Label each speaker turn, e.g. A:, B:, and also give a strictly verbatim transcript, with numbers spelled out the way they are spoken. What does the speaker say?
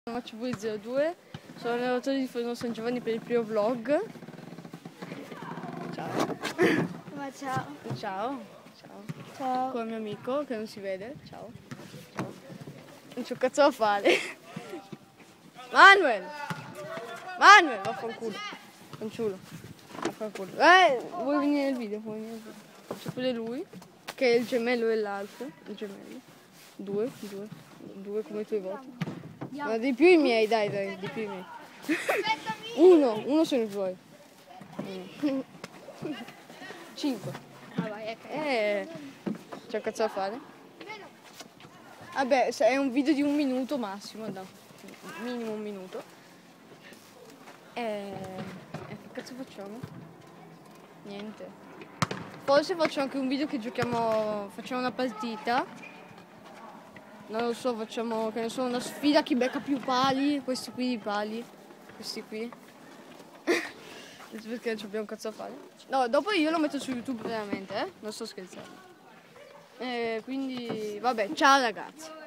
A: Faccio voi zero due, sono allenatore di Forno San Giovanni per il primo vlog. Ciao.
B: Ma ciao.
A: Ciao. Ciao.
B: Ciao.
A: Con il mio amico che non si vede. Ciao. Ciao. Non c'ho cazzo da fare. Manuel! Manuel, vaffanculo. Fanciullo. Vaffanculo. Eh, vuoi venire nel video? Vuoi venire nel video? C'è pure lui, che è il gemello dell'altro. Il gemello. Due, due, due come i tuoi voti. Ma di più i miei, dai, dai, di più i miei. Uno, uno sono i tuoi. Uno. Cinque.
B: Ah, vai, ecco.
A: Eh, c'è un cazzo da fare? Vabbè, è un video di un minuto massimo, no. Minimo un minuto. E eh, che cazzo facciamo? Niente. Forse faccio anche un video che giochiamo, facciamo una partita. Non lo so, facciamo, che ne so, una sfida chi becca più pali, questi qui i pali, questi qui. Perché non abbiamo un cazzo da fare. No, dopo io lo metto su YouTube veramente, eh? Non sto scherzando. E quindi, vabbè, ciao ragazzi.